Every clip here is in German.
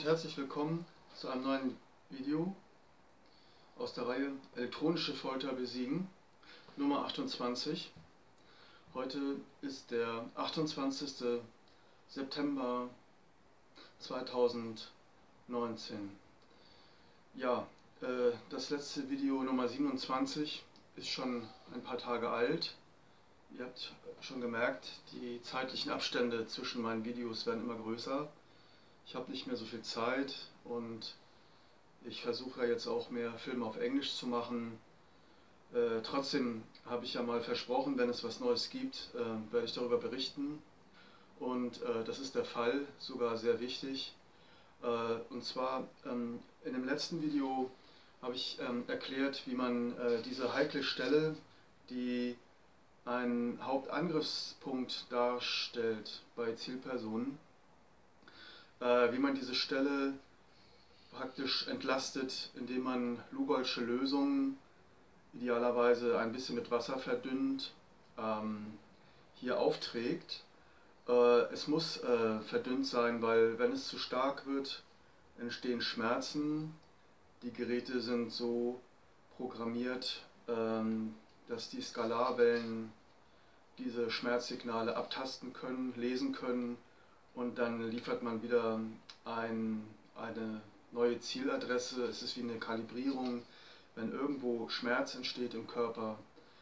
und herzlich willkommen zu einem neuen Video aus der Reihe Elektronische Folter besiegen, Nummer 28. Heute ist der 28. September 2019. Ja, das letzte Video Nummer 27 ist schon ein paar Tage alt. Ihr habt schon gemerkt, die zeitlichen Abstände zwischen meinen Videos werden immer größer. Ich habe nicht mehr so viel Zeit und ich versuche ja jetzt auch mehr Filme auf Englisch zu machen. Trotzdem habe ich ja mal versprochen, wenn es was Neues gibt, werde ich darüber berichten. Und das ist der Fall, sogar sehr wichtig. Und zwar in dem letzten Video habe ich erklärt, wie man diese heikle Stelle, die einen Hauptangriffspunkt darstellt bei Zielpersonen, wie man diese Stelle praktisch entlastet, indem man Lugolsche Lösungen idealerweise ein bisschen mit Wasser verdünnt, hier aufträgt. Es muss verdünnt sein, weil wenn es zu stark wird, entstehen Schmerzen. Die Geräte sind so programmiert, dass die Skalarwellen diese Schmerzsignale abtasten können, lesen können, und dann liefert man wieder eine neue Zieladresse. Es ist wie eine Kalibrierung. Wenn irgendwo Schmerz entsteht im Körper,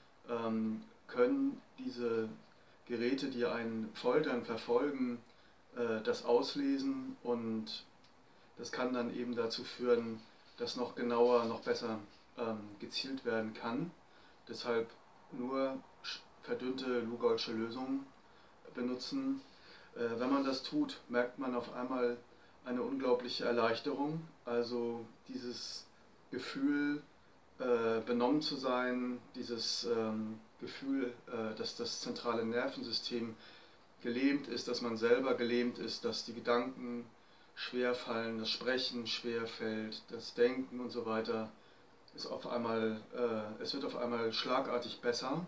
können diese Geräte, die einen foltern, verfolgen, das auslesen, und das kann dann eben dazu führen, dass noch genauer, noch besser gezielt werden kann. Deshalb nur verdünnte Lugolsche Lösungen benutzen. Wenn man das tut, merkt man auf einmal eine unglaubliche Erleichterung. Also dieses Gefühl, benommen zu sein, dieses Gefühl, dass das zentrale Nervensystem gelähmt ist, dass man selber gelähmt ist, dass die Gedanken schwer fallen, das Sprechen schwer fällt, das Denken und so weiter, ist auf einmal, es wird auf einmal schlagartig besser.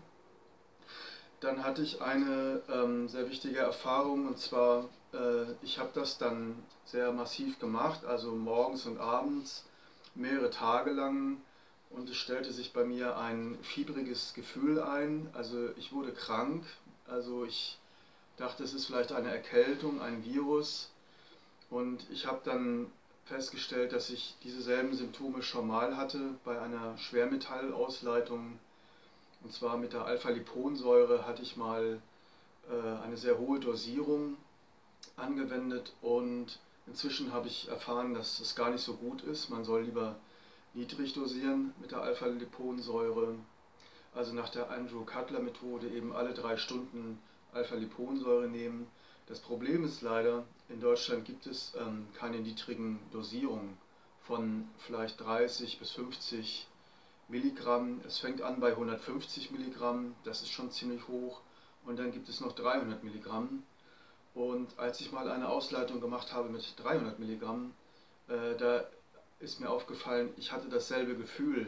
Dann hatte ich eine sehr wichtige Erfahrung, und zwar, ich habe das dann sehr massiv gemacht, also morgens und abends, mehrere Tage lang, und es stellte sich bei mir ein fiebriges Gefühl ein. Also ich wurde krank, also ich dachte, es ist vielleicht eine Erkältung, ein Virus, und ich habe dann festgestellt, dass ich dieselben Symptome schon mal hatte bei einer Schwermetallausleitung. Und zwar mit der Alpha-Liponsäure hatte ich mal eine sehr hohe Dosierung angewendet, und inzwischen habe ich erfahren, dass es gar nicht so gut ist. Man soll lieber niedrig dosieren mit der Alpha-Liponsäure. Also nach der Andrew-Cutler-Methode eben alle 3 Stunden Alpha-Liponsäure nehmen. Das Problem ist leider, in Deutschland gibt es keine niedrigen Dosierungen von vielleicht 30 bis 50 Milligramm. Es fängt an bei 150 Milligramm, das ist schon ziemlich hoch, und dann gibt es noch 300 Milligramm. Und als ich mal eine Ausleitung gemacht habe mit 300 Milligramm, da ist mir aufgefallen, ich hatte dasselbe Gefühl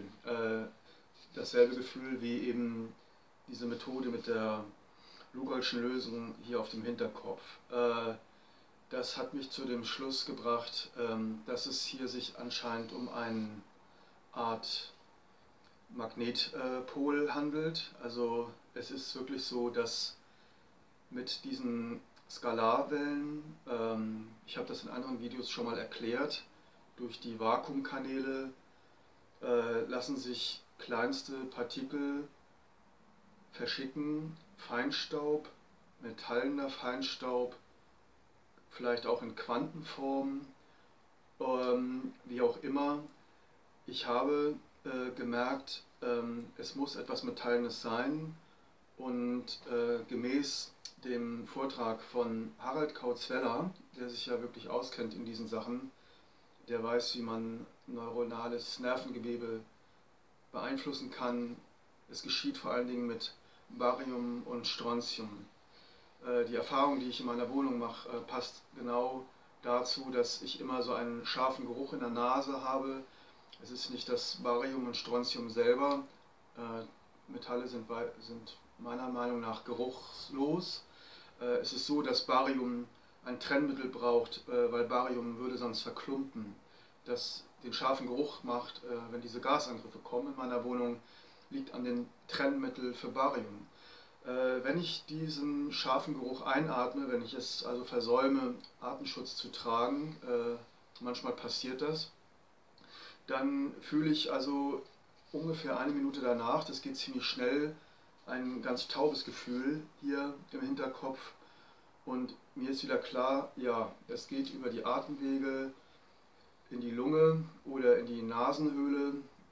wie eben diese Methode mit der Lugolschen Lösung hier auf dem Hinterkopf. Das hat mich zu dem Schluss gebracht, dass es hier sich anscheinend um eine Art Magnetpol handelt. Also es ist wirklich so, dass mit diesen Skalarwellen, ich habe das in anderen Videos schon mal erklärt, durch die Vakuumkanäle lassen sich kleinste Partikel verschicken, Feinstaub, metallener Feinstaub, vielleicht auch in Quantenform, wie auch immer. Ich habe gemerkt, es muss etwas Metallenes sein, und gemäß dem Vortrag von Harald Kautz-Vella, der sich ja wirklich auskennt in diesen Sachen, der weiß, wie man neuronales Nervengewebe beeinflussen kann. Es geschieht vor allen Dingen mit Barium und Strontium. Die Erfahrung, die ich in meiner Wohnung mache, passt genau dazu, dass ich immer so einen scharfen Geruch in der Nase habe. Es ist nicht das Barium und Strontium selber. Metalle sind meiner Meinung nach geruchslos. Es ist so, dass Barium ein Trennmittel braucht, weil Barium würde sonst verklumpen, das den scharfen Geruch macht, wenn diese Gasangriffe kommen in meiner Wohnung, liegt an dem Trennmittel für Barium. Wenn ich diesen scharfen Geruch einatme, wenn ich es also versäume, Atemschutz zu tragen, manchmal passiert das, dann fühle ich also ungefähr eine Minute danach, das geht ziemlich schnell, ein ganz taubes Gefühl hier im Hinterkopf und mir ist wieder klar, ja, es geht über die Atemwege in die Lunge oder in die Nasenhöhle,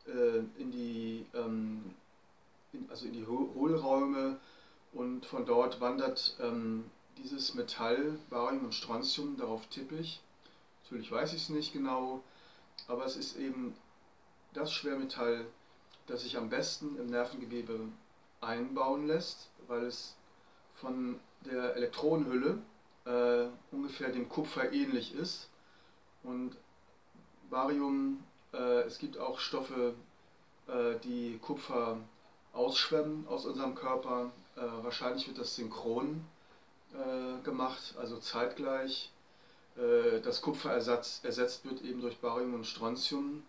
also in die Hohlräume und von dort wandert dieses Metall, Barium und Strontium, darauf tippe ich. Natürlich weiß ich es nicht genau, aber es ist eben das Schwermetall, das sich am besten im Nervengewebe einbauen lässt, weil es von der Elektronenhülle ungefähr dem Kupfer ähnlich ist. Und Barium, es gibt auch Stoffe, die Kupfer ausschwemmen aus unserem Körper. Wahrscheinlich wird das synchron gemacht, also zeitgleich. Das Kupfer ersetzt wird eben durch Barium und Strontium.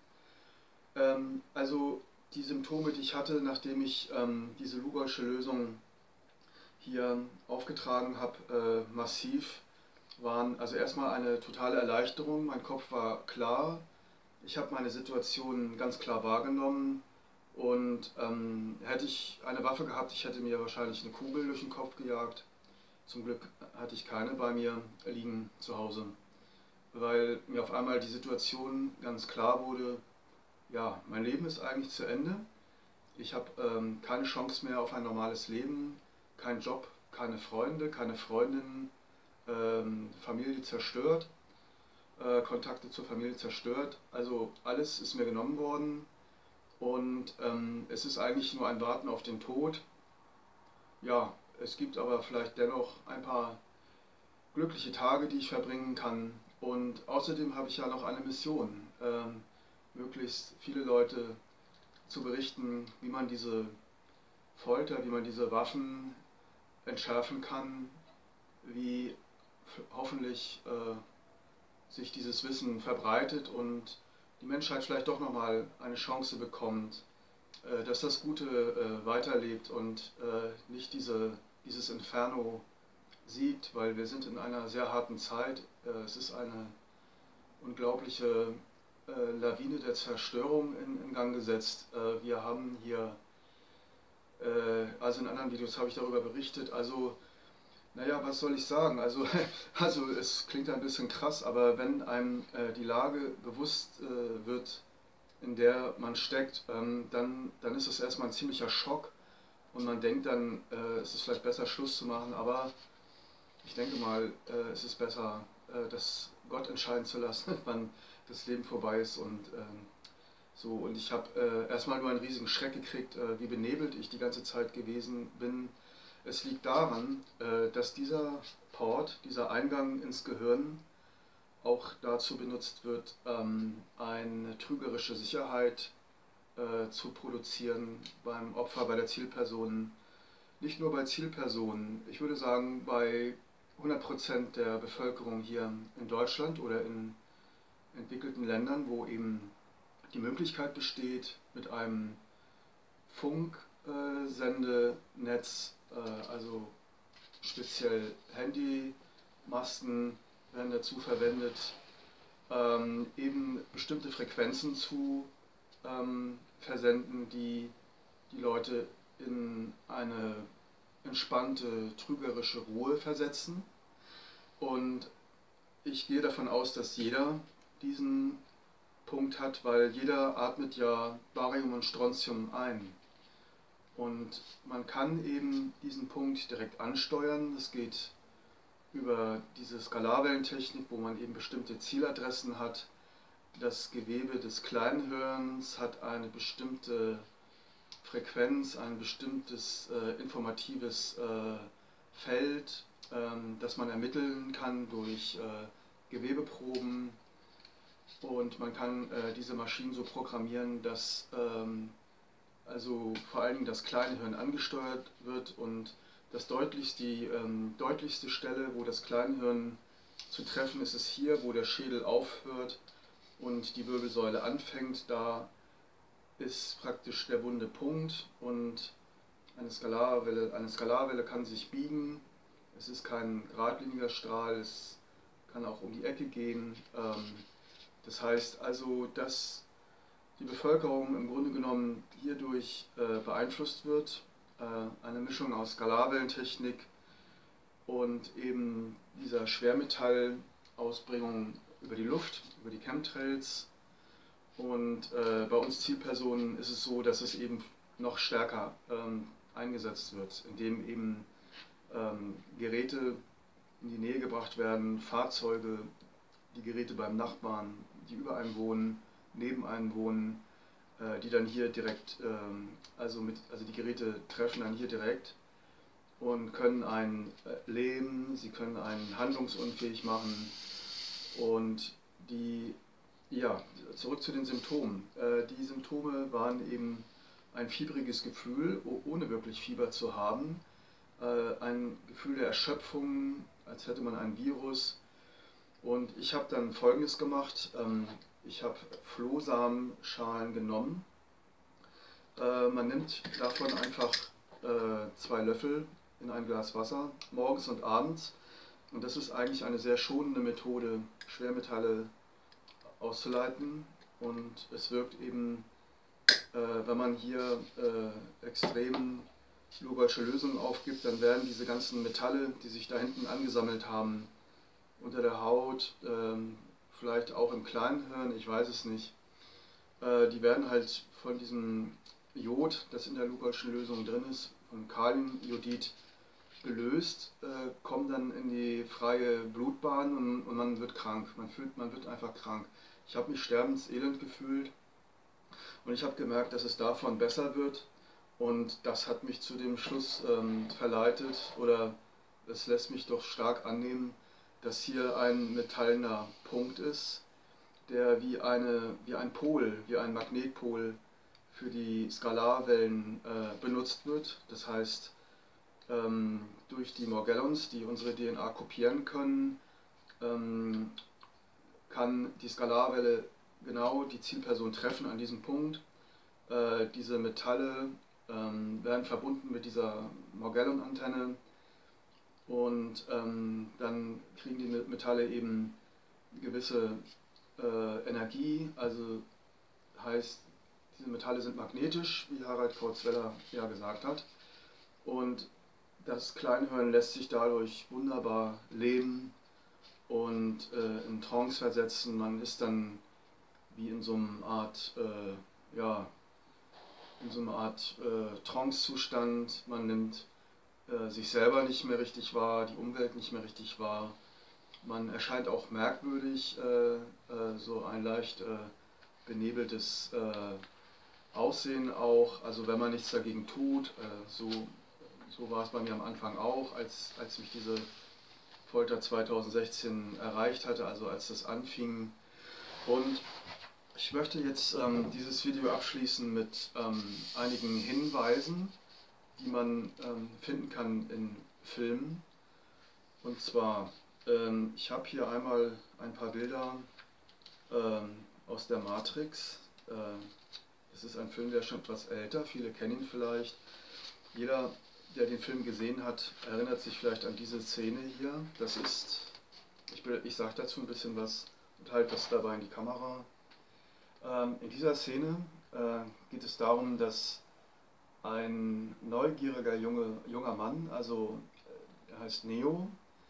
Also die Symptome, die ich hatte, nachdem ich diese Lugolsche Lösung hier aufgetragen habe, massiv, waren also erstmal eine totale Erleichterung. Mein Kopf war klar, ich habe meine Situation ganz klar wahrgenommen und hätte ich eine Waffe gehabt, ich hätte mir wahrscheinlich eine Kugel durch den Kopf gejagt. Zum Glück hatte ich keine bei mir liegen zu Hause, weil mir auf einmal die Situation ganz klar wurde, ja, mein Leben ist eigentlich zu Ende. Ich habe keine Chance mehr auf ein normales Leben, keinen Job, keine Freunde, keine Freundinnen, Familie zerstört, Kontakte zur Familie zerstört. Also alles ist mir genommen worden und es ist eigentlich nur ein Warten auf den Tod. Ja, es gibt aber vielleicht dennoch ein paar glückliche Tage, die ich verbringen kann. Und außerdem habe ich ja noch eine Mission, möglichst viele Leute zu berichten, wie man diese Folter, wie man diese Waffen entschärfen kann, wie hoffentlich sich dieses Wissen verbreitet und die Menschheit vielleicht doch nochmal eine Chance bekommt, dass das Gute weiterlebt und nicht dieses Inferno siegt, weil wir sind in einer sehr harten Zeit. Es ist eine unglaubliche Lawine der Zerstörung in Gang gesetzt. Wir haben hier, also in anderen Videos habe ich darüber berichtet, also naja, was soll ich sagen? Also es klingt ein bisschen krass, aber wenn einem die Lage bewusst wird, in der man steckt, dann ist es erstmal ein ziemlicher Schock und man denkt dann, es ist vielleicht besser Schluss zu machen, aber ich denke mal, es ist besser, das Gott entscheiden zu lassen, wann das Leben vorbei ist und so. Und ich habe erstmal nur einen riesigen Schreck gekriegt, wie benebelt ich die ganze Zeit gewesen bin. Es liegt daran, dass dieser Port, dieser Eingang ins Gehirn, auch dazu benutzt wird, eine trügerische Sicherheit zu produzieren beim Opfer, bei der Zielperson. Nicht nur bei Zielpersonen, ich würde sagen bei 100% der Bevölkerung hier in Deutschland oder in entwickelten Ländern, wo eben die Möglichkeit besteht, mit einem Funksendenetz, also speziell Handymasten werden dazu verwendet, eben bestimmte Frequenzen zu versenden, die die Leute in eine entspannte, trügerische Ruhe versetzen. Und ich gehe davon aus, dass jeder diesen Punkt hat, weil jeder atmet ja Barium und Strontium ein. Und man kann eben diesen Punkt direkt ansteuern. Das geht über diese Skalarwellentechnik, wo man eben bestimmte Zieladressen hat. Das Gewebe des Kleinhirns hat eine bestimmte Frequenz, ein bestimmtes informatives Feld, das man ermitteln kann durch Gewebeproben. Und man kann diese Maschinen so programmieren, dass also vor allen Dingen das kleine Hirn angesteuert wird und die deutlichste Stelle, wo das Kleinhirn zu treffen ist es hier, wo der Schädel aufhört und die Wirbelsäule anfängt. Da ist praktisch der wunde Punkt und eine Skalarwelle kann sich biegen. Es ist kein geradliniger Strahl, es kann auch um die Ecke gehen. Das heißt also, dass die Bevölkerung im Grunde genommen hierdurch beeinflusst wird. Eine Mischung aus Skalarwellentechnik und eben dieser Schwermetallausbringung über die Luft, über die Chemtrails. Und bei uns Zielpersonen ist es so, dass es eben noch stärker eingesetzt wird, indem eben Geräte in die Nähe gebracht werden, Fahrzeuge, die Geräte beim Nachbarn, die über einem wohnen, neben einem wohnen, die dann hier direkt, also die Geräte treffen dann hier direkt und können einen lähmen, sie können einen handlungsunfähig machen und ja, zurück zu den Symptomen. Die Symptome waren eben ein fiebriges Gefühl, ohne wirklich Fieber zu haben, ein Gefühl der Erschöpfung, als hätte man ein Virus. Und ich habe dann Folgendes gemacht. Ich habe Flohsamenschalen genommen. Man nimmt davon einfach 2 Löffel in ein Glas Wasser, morgens und abends. Und das ist eigentlich eine sehr schonende Methode, Schwermetalle auszuleiten. Und es wirkt eben, wenn man hier extrem Lugolsche Lösungen aufgibt, dann werden diese ganzen Metalle, die sich da hinten angesammelt haben, unter der Haut, vielleicht auch im Kleinhirn, ich weiß es nicht, die werden halt von diesem Jod, das in der Lugolschen Lösung drin ist, von Kaliumjodid gelöst, kommen dann in die freie Blutbahn und man wird krank, man wird einfach krank. Ich habe mich sterbenselend gefühlt und ich habe gemerkt, dass es davon besser wird. Und das hat mich zu dem Schluss verleitet, oder es lässt mich doch stark annehmen, dass hier ein metallener Punkt ist, der wie ein Pol, wie ein Magnetpol für die Skalarwellen benutzt wird. Das heißt, durch die Morgellons, die unsere DNA kopieren können, kann die Skalarwelle genau die Zielperson treffen an diesem Punkt. Diese Metalle werden verbunden mit dieser Morgellon-Antenne und dann kriegen die Metalle eben gewisse Energie, also heißt, diese Metalle sind magnetisch, wie Harald Kautz-Weller ja gesagt hat, und das Kleinhirn lässt sich dadurch wunderbar lähmen und in Trance versetzen. Man ist dann wie in so einer Art Trance-Zustand, man nimmt sich selber nicht mehr richtig wahr, die Umwelt nicht mehr richtig wahr, man erscheint auch merkwürdig, so ein leicht benebeltes Aussehen auch, also wenn man nichts dagegen tut, so war es bei mir am Anfang auch, als mich diese Folter 2016 erreicht hatte, also als das anfing. Und ich möchte jetzt dieses Video abschließen mit einigen Hinweisen, die man finden kann in Filmen. Und zwar, ich habe hier einmal ein paar Bilder aus der Matrix. Das ist ein Film, der ist schon etwas älter, viele kennen ihn vielleicht. Jeder, der den Film gesehen hat, erinnert sich vielleicht an diese Szene hier. Das ist, ich sage dazu ein bisschen was und halte das dabei in die Kamera. In dieser Szene geht es darum, dass ein neugieriger junger Mann, also er heißt Neo,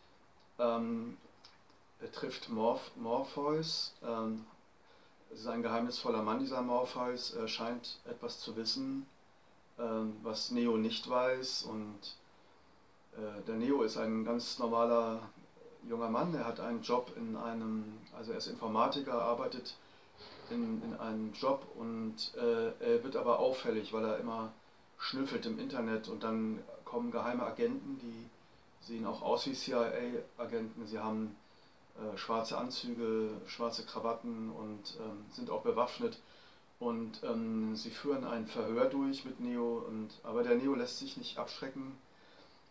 er trifft Morpheus. Es ist ein geheimnisvoller Mann, dieser Morpheus. Er scheint etwas zu wissen, was Neo nicht weiß. Und der Neo ist ein ganz normaler junger Mann. Er hat einen Job also er ist Informatiker, arbeitet in einem Job und er wird aber auffällig, weil er immer schnüffelt im Internet und dann kommen geheime Agenten, die sehen auch aus wie CIA-Agenten. Sie haben schwarze Anzüge, schwarze Krawatten und sind auch bewaffnet und sie führen ein Verhör durch mit Neo, aber der Neo lässt sich nicht abschrecken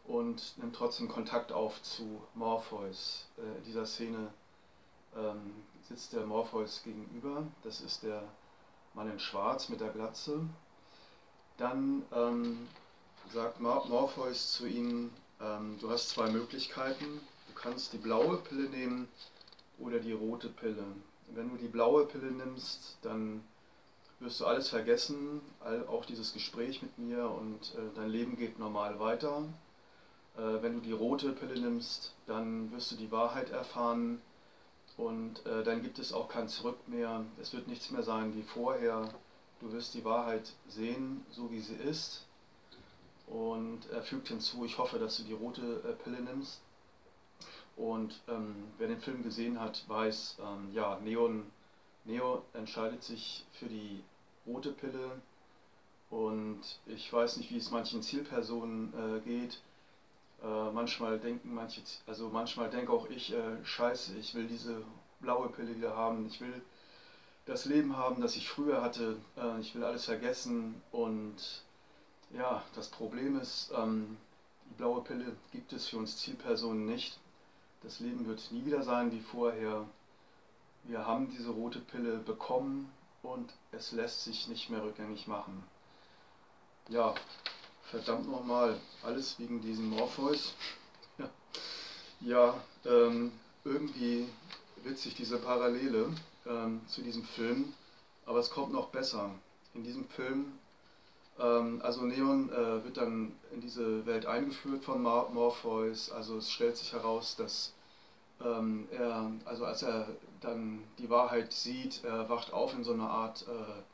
und nimmt trotzdem Kontakt auf zu Morpheus. In dieser Szene sitzt der Morpheus gegenüber, das ist der Mann in Schwarz mit der Glatze. Dann sagt Morpheus zu ihnen, du hast zwei Möglichkeiten, du kannst die blaue Pille nehmen oder die rote Pille. Wenn du die blaue Pille nimmst, dann wirst du alles vergessen, auch dieses Gespräch mit mir, und dein Leben geht normal weiter. Wenn du die rote Pille nimmst, dann wirst du die Wahrheit erfahren und dann gibt es auch kein Zurück mehr. Es wird nichts mehr sein wie vorher. Du wirst die Wahrheit sehen, so wie sie ist. Und er fügt hinzu, ich hoffe, dass du die rote Pille nimmst. Und wer den Film gesehen hat, weiß, ja, Neo entscheidet sich für die rote Pille. Und ich weiß nicht, wie es manchen Zielpersonen geht. Manchmal denke auch ich, scheiße, ich will diese blaue Pille wieder haben. Ich will das Leben haben, das ich früher hatte. Ich will alles vergessen. Und ja, das Problem ist, die blaue Pille gibt es für uns Zielpersonen nicht. Das Leben wird nie wieder sein wie vorher. Wir haben diese rote Pille bekommen und es lässt sich nicht mehr rückgängig machen. Ja, verdammt nochmal, alles wegen diesem Morpheus. Ja, irgendwie witzig diese Parallele zu diesem Film, aber es kommt noch besser. In diesem Film, also Neon wird dann in diese Welt eingeführt von Morpheus, also es stellt sich heraus, dass also als er dann die Wahrheit sieht, er wacht auf in so einer Art,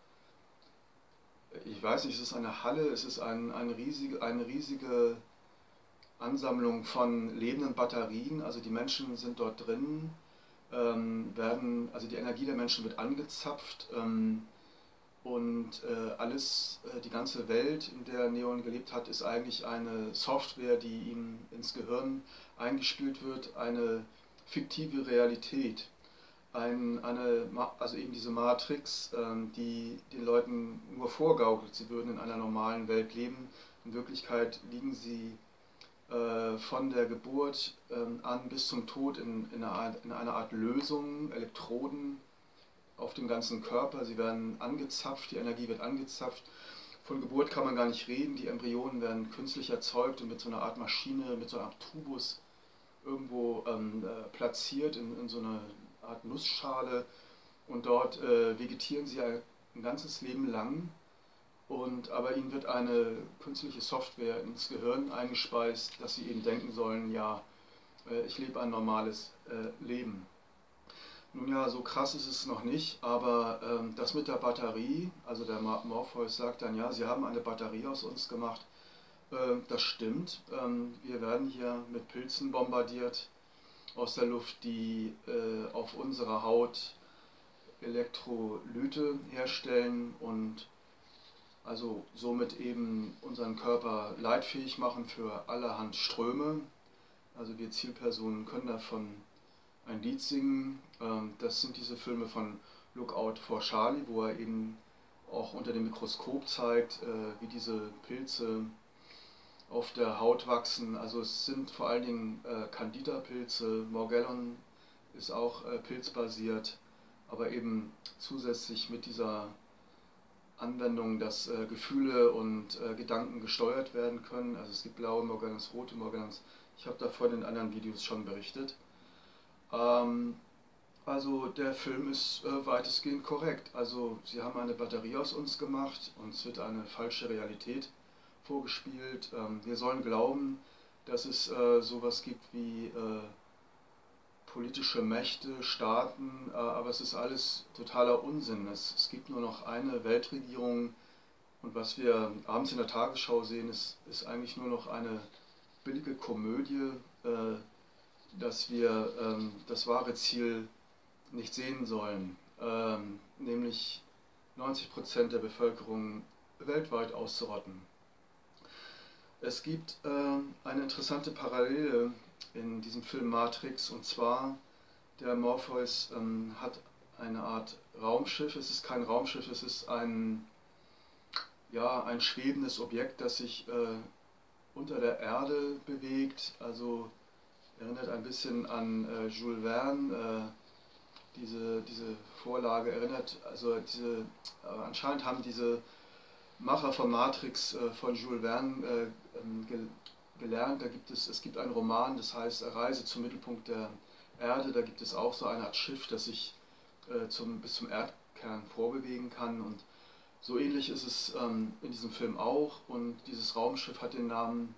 ich weiß nicht, es ist eine Halle, es ist eine riesige Ansammlung von lebenden Batterien, also die Menschen sind dort drin, also die Energie der Menschen wird angezapft und die ganze Welt, in der Neon gelebt hat, ist eigentlich eine Software, die ihm ins Gehirn eingespielt wird, eine fiktive Realität, also eben diese Matrix, die den Leuten nur vorgaukelt, sie würden in einer normalen Welt leben. In Wirklichkeit liegen sie von der Geburt an bis zum Tod in einer Art Lösung, Elektroden auf dem ganzen Körper. Sie werden angezapft, die Energie wird angezapft. Von Geburt kann man gar nicht reden, die Embryonen werden künstlich erzeugt und mit so einer Art Maschine, mit so einer Art Tubus irgendwo platziert in so eine Art Nussschale, und dort vegetieren sie ein ganzes Leben lang, aber ihnen wird eine künstliche Software ins Gehirn eingespeist, dass sie eben denken sollen, ja, ich lebe ein normales Leben. Nun ja, so krass ist es noch nicht, aber das mit der Batterie, also der Morpheus sagt dann, ja, sie haben eine Batterie aus uns gemacht. Das stimmt. Wir werden hier mit Pilzen bombardiert aus der Luft, die auf unserer Haut Elektrolyte herstellen und also somit eben unseren Körper leitfähig machen für allerhand Ströme. Also wir Zielpersonen können davon ein Lied singen. Das sind diese Filme von Lookout for Charlie, wo er eben auch unter dem Mikroskop zeigt, wie diese Pilze auf der Haut wachsen. Also es sind vor allen Dingen Candida-Pilze, Morgellon ist auch pilzbasiert, aber eben zusätzlich mit dieser Anwendung, dass Gefühle und Gedanken gesteuert werden können. Also es gibt blaue Morgellons, rote Morgellons. Ich habe davon in anderen Videos schon berichtet. Also der Film ist weitestgehend korrekt. Also sie haben eine Batterie aus uns gemacht, uns wird eine falsche Realität vorgespielt. Wir sollen glauben, dass es sowas gibt wie politische Mächte, Staaten, aber es ist alles totaler Unsinn. Es gibt nur noch eine Weltregierung, und was wir abends in der Tagesschau sehen, ist eigentlich nur noch eine billige Komödie, dass wir das wahre Ziel nicht sehen sollen, nämlich 90% der Bevölkerung weltweit auszurotten. Es gibt eine interessante Parallele in diesem Film Matrix, und zwar der Morpheus hat eine Art Raumschiff. Es ist kein Raumschiff, es ist ein schwebendes Objekt, das sich unter der Erde bewegt, also erinnert ein bisschen an Jules Verne. Diese Vorlage erinnert, also anscheinend haben diese Macher von Matrix von Jules Verne gelernt. Es gibt einen Roman, das heißt Reise zum Mittelpunkt der Erde. Da gibt es auch so eine Art Schiff, das sich bis zum Erdkern vorbewegen kann. Und so ähnlich ist es in diesem Film auch. Und dieses Raumschiff hat den Namen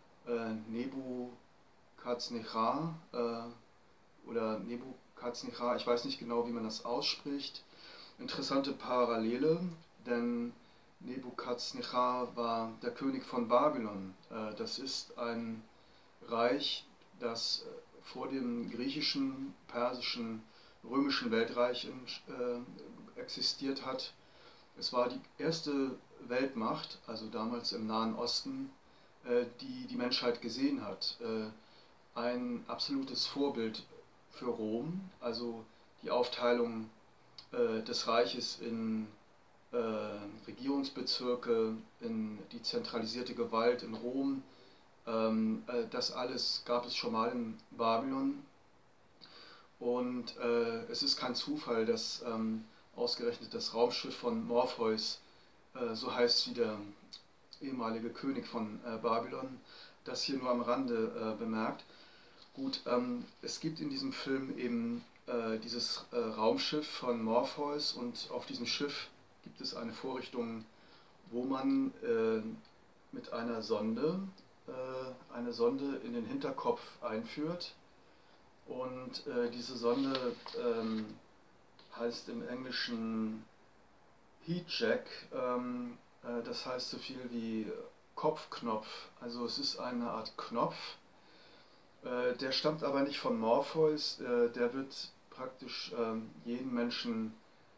Nebuchadnezzar oder Nebuchadnezzar. Ich weiß nicht genau, wie man das ausspricht. Interessante Parallele, denn Nebukadnezar war der König von Babylon. Das ist ein Reich, das vor dem griechischen, persischen, römischen Weltreich existiert hat. Es war die erste Weltmacht, also damals im Nahen Osten, die die Menschheit gesehen hat. Ein absolutes Vorbild für Rom, also die Aufteilung des Reiches in Regierungsbezirke, in die zentralisierte Gewalt in Rom. Das alles gab es schon mal in Babylon. Und es ist kein Zufall, dass ausgerechnet das Raumschiff von Morpheus so heißt wie der ehemalige König von Babylon. Das hier nur am Rande bemerkt. Gut, es gibt in diesem Film eben dieses Raumschiff von Morpheus, und auf diesem Schiff gibt es eine Vorrichtung, wo man mit einer Sonde eine Sonde in den Hinterkopf einführt, und diese Sonde heißt im Englischen Heatjack, das heißt so viel wie Kopfknopf, also es ist eine Art Knopf, der stammt aber nicht von Morpheus, der wird praktisch jedem Menschen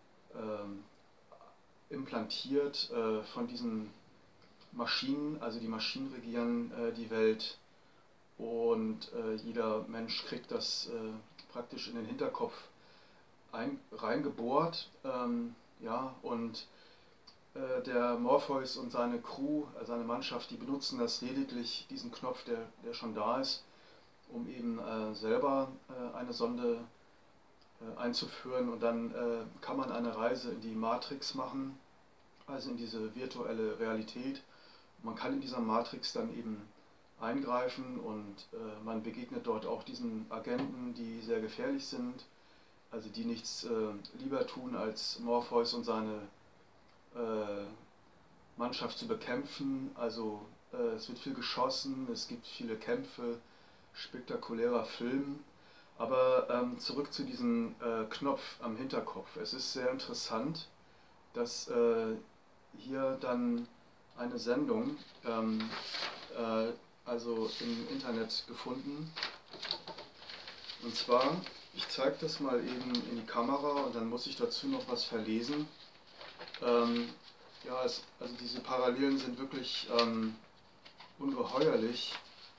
implantiert von diesen Maschinen, also die Maschinen regieren die Welt, und jeder Mensch kriegt das praktisch in den Hinterkopf reingebohrt, ja, und der Morpheus und seine Crew, seine Mannschaft, die benutzen das lediglich, diesen Knopf, der schon da ist, um eben selber eine Sonde einzuführen, und dann kann man eine Reise in die Matrix machen, also in diese virtuelle Realität. Man kann in dieser Matrix dann eben eingreifen, und man begegnet dort auch diesen Agenten, die sehr gefährlich sind, also die nichts lieber tun, als Morpheus und seine Mannschaft zu bekämpfen. Also es wird viel geschossen, es gibt viele Kämpfe, spektakulärer Film. Aber zurück zu diesem Knopf am Hinterkopf. Es ist sehr interessant, dass hier dann eine Sendung, also im Internet gefunden. Und zwar, ich zeige das mal eben in die Kamera, und dann muss ich dazu noch was verlesen. Ja, also diese Parallelen sind wirklich ungeheuerlich.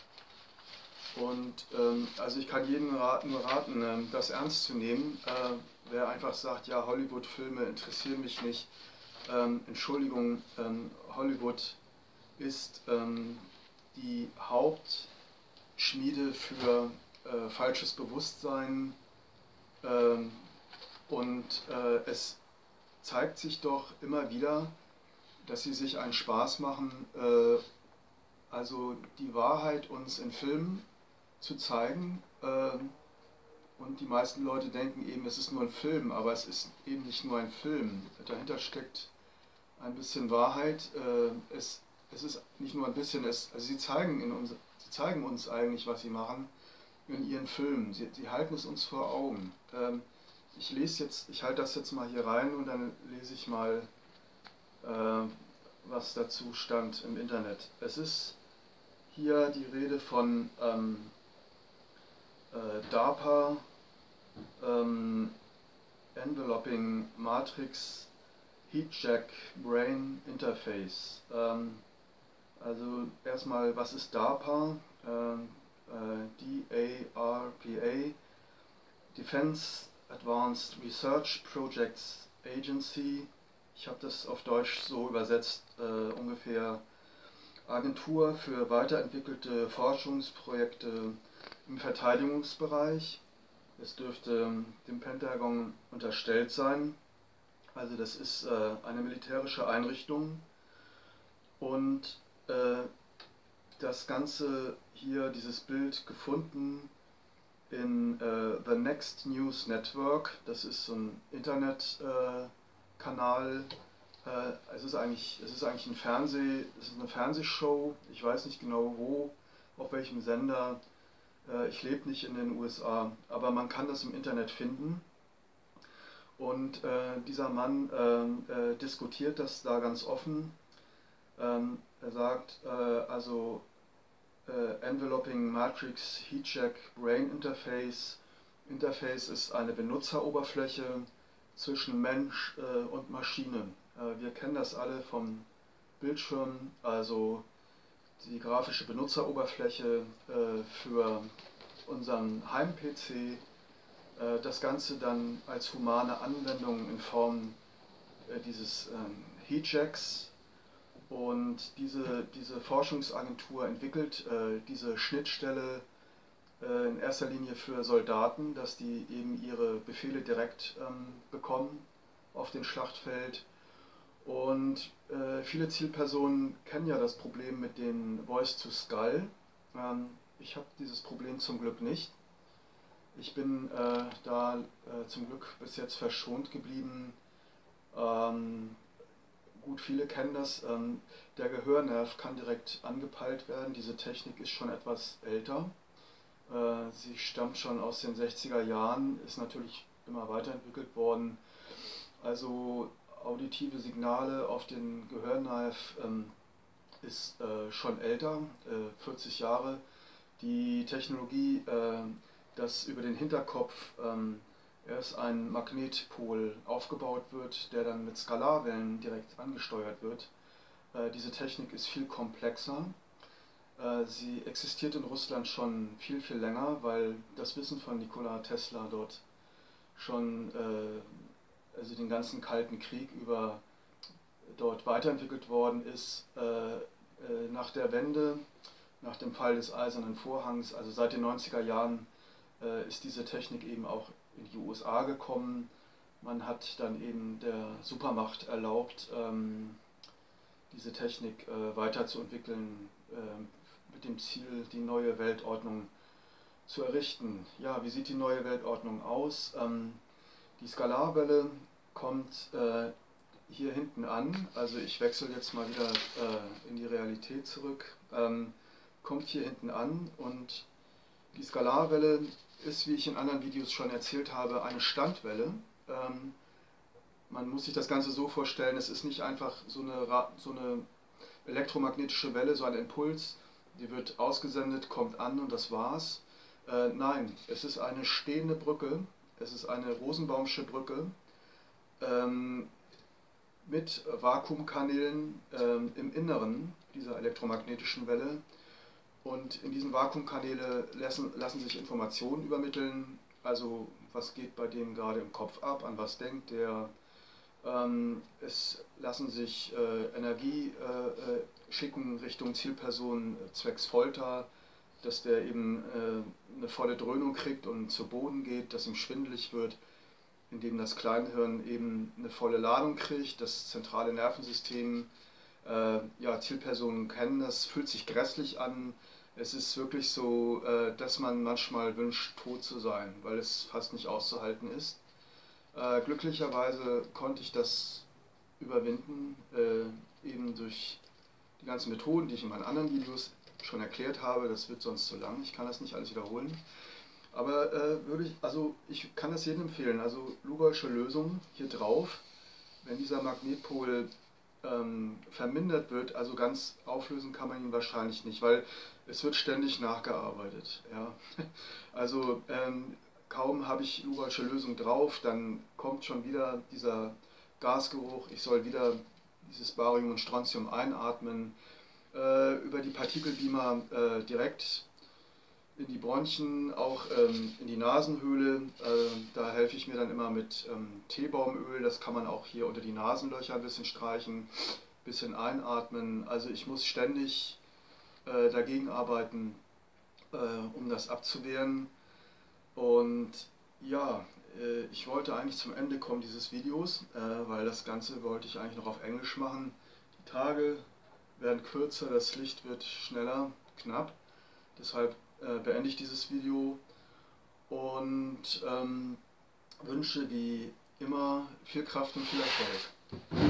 Und also ich kann jedem nur raten, das ernst zu nehmen. Wer einfach sagt, ja, Hollywood-Filme interessieren mich nicht. Entschuldigung, Hollywood ist die Hauptschmiede für falsches Bewusstsein, und es zeigt sich doch immer wieder, dass sie sich einen Spaß machen, also die Wahrheit uns in Filmen zu zeigen, und die meisten Leute denken eben, es ist nur ein Film, aber es ist eben nicht nur ein Film. Dahinter steckt ein bisschen Wahrheit. Es ist nicht nur ein bisschen, also sie zeigen uns eigentlich, was sie machen in ihren Filmen. Sie halten es uns vor Augen. Ich halte das jetzt mal hier rein, und dann lese ich mal, was dazu stand im Internet. Es ist hier die Rede von DARPA, Enveloping Matrix Heatjack Brain Interface. Also erstmal, was ist DARPA? DARPA, Defense Advanced Research Projects Agency. Ich habe das auf Deutsch so übersetzt, ungefähr Agentur für weiterentwickelte Forschungsprojekte im Verteidigungsbereich. Es dürfte dem Pentagon unterstellt sein. Also das ist eine militärische Einrichtung und das Ganze hier, dieses Bild gefunden in The Next News Network. Das ist so ein Internetkanal. Es ist eigentlich es ist eine Fernsehshow. Ich weiß nicht genau wo, auf welchem Sender. Ich lebe nicht in den USA, aber man kann das im Internet finden. Und dieser Mann diskutiert das da ganz offen. Er sagt, Enveloping Matrix Heatcheck Brain Interface. Interface ist eine Benutzeroberfläche zwischen Mensch und Maschine. Wir kennen das alle vom Bildschirm, also die grafische Benutzeroberfläche für unseren Heim-PC. Das Ganze dann als humane Anwendung in Form dieses Heatchecks. Und diese Forschungsagentur entwickelt diese Schnittstelle in erster Linie für Soldaten, dass die eben ihre Befehle direkt bekommen auf dem Schlachtfeld. Und viele Zielpersonen kennen ja das Problem mit den Voice-to-Skull. Ich habe dieses Problem zum Glück nicht. Ich bin da zum Glück bis jetzt verschont geblieben. Gut, viele kennen das. Der Gehörnerv kann direkt angepeilt werden. Diese Technik ist schon etwas älter. Sie stammt schon aus den 60er Jahren, ist natürlich immer weiterentwickelt worden. Also auditive Signale auf den Gehörnerv ist schon älter, 40 Jahre. Die Technologie, dass über den Hinterkopf erst ein Magnetpol aufgebaut wird, der dann mit Skalarwellen direkt angesteuert wird. Diese Technik ist viel komplexer. Sie existiert in Russland schon viel, viel länger, weil das Wissen von Nikola Tesla dort schon also den ganzen Kalten Krieg über dort weiterentwickelt worden ist. Nach der Wende, nach dem Fall des Eisernen Vorhangs, also seit den 90er Jahren, ist diese Technik eben auch in die USA gekommen. Man hat dann eben der Supermacht erlaubt, diese Technik weiterzuentwickeln, mit dem Ziel, die neue Weltordnung zu errichten. Ja, wie sieht die neue Weltordnung aus? Die Skalarwelle kommt hier hinten an, also ich wechsle jetzt mal wieder in die Realität zurück, kommt hier hinten an und die Skalarwelle ist, wie ich in anderen Videos schon erzählt habe, eine Standwelle. Man muss sich das Ganze so vorstellen, es ist nicht einfach so eine elektromagnetische Welle, so ein Impuls, die wird ausgesendet, kommt an und das war's. Nein, es ist eine stehende Brücke, es ist eine Rosenbaumsche Brücke mit Vakuumkanälen im Inneren dieser elektromagnetischen Welle. Und in diesen Vakuumkanäle lassen sich Informationen übermitteln, also was geht bei dem gerade im Kopf ab, an was denkt der. Es lassen sich Energie schicken Richtung Zielperson zwecks Folter, dass der eben eine volle Dröhnung kriegt und zu Boden geht, dass ihm schwindelig wird, indem das Kleinhirn eben eine volle Ladung kriegt, das zentrale Nervensystem. Ja, Zielpersonen kennen das, fühlt sich grässlich an. Es ist wirklich so, dass man manchmal wünscht, tot zu sein, weil es fast nicht auszuhalten ist. Glücklicherweise konnte ich das überwinden, eben durch die ganzen Methoden, die ich in meinen anderen Videos schon erklärt habe. Das wird sonst zu lang, ich kann das nicht alles wiederholen. Aber ich kann das jedem empfehlen, also Lugolsche Lösung hier drauf, wenn dieser Magnetpol vermindert wird, also ganz auflösen kann man ihn wahrscheinlich nicht, weil es wird ständig nachgearbeitet. Ja? Also kaum habe ich Lugolsche Lösung drauf, dann kommt schon wieder dieser Gasgeruch, ich soll wieder dieses Barium und Strontium einatmen, über die Partikelbeamer direkt in die Bronchien, auch in die Nasenhöhle. Da helfe ich mir dann immer mit Teebaumöl, das kann man auch hier unter die Nasenlöcher ein bisschen streichen, ein bisschen einatmen. Also ich muss ständig dagegen arbeiten, um das abzuwehren. Und ja, ich wollte eigentlich zum Ende kommen dieses Videos, weil das Ganze wollte ich eigentlich noch auf Englisch machen. Die Tage werden kürzer, das Licht wird schneller, knapp. Deshalb beende ich dieses Video und wünsche wie immer viel Kraft und viel Erfolg.